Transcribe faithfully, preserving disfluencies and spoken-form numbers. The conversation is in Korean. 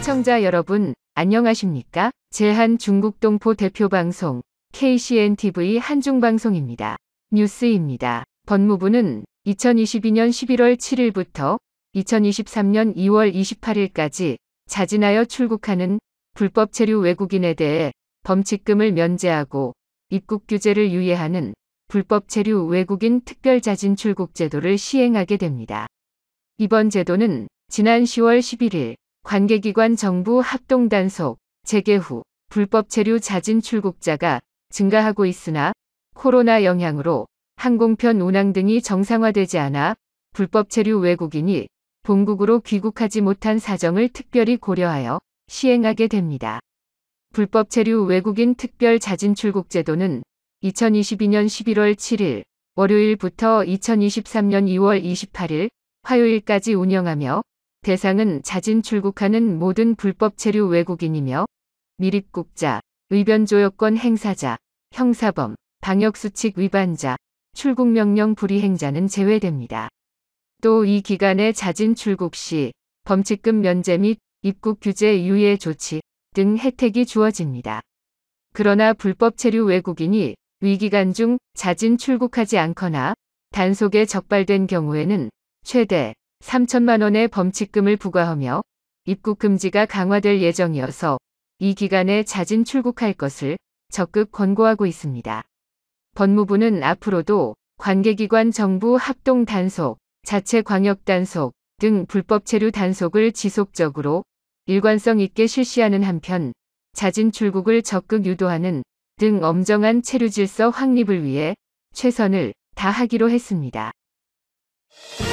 시청자 여러분, 안녕하십니까? 제한중국동포 대표방송 케이씨엔티비 한중방송입니다. 뉴스입니다. 법무부는 이천이십이년 십일월 칠일부터 이천이십삼년 이월 이십팔일까지 자진하여 출국하는 불법 체류 외국인에 대해 범칙금을 면제하고 입국 규제를 유예하는 불법 체류 외국인 특별자진 출국 제도를 시행하게 됩니다. 이번 제도는 지난 시월 십일일 관계기관 정부 합동단속 재개 후 불법 체류 자진 출국자가 증가하고 있으나 코로나 영향으로 항공편 운항 등이 정상화되지 않아 불법 체류 외국인이 본국으로 귀국하지 못한 사정을 특별히 고려하여 시행하게 됩니다. 불법 체류 외국인 특별 자진 출국 제도는 이천이십이년 십일월 칠일 월요일부터 이천이십삼년 이월 이십팔일 화요일까지 운영하며 대상은 자진 출국하는 모든 불법 체류 외국인이며 밀입국자, 의변조여권 행사자, 형사범, 방역수칙 위반자, 출국명령 불이행자는 제외됩니다. 또 이 기간에 자진 출국 시 범칙금 면제 및 입국 규제 유예 조치 등 혜택이 주어집니다. 그러나 불법 체류 외국인이 위기간 중 자진 출국하지 않거나 단속에 적발된 경우에는 최대 삼천만 원의 범칙금을 부과하며 입국 금지가 강화될 예정이어서 이 기간에 자진 출국할 것을 적극 권고하고 있습니다. 법무부는 앞으로도 관계기관 정부 합동 단속, 자체 광역 단속 등 불법 체류 단속을 지속적으로 일관성 있게 실시하는 한편 자진 출국을 적극 유도하는 등 엄정한 체류 질서 확립을 위해 최선을 다하기로 했습니다.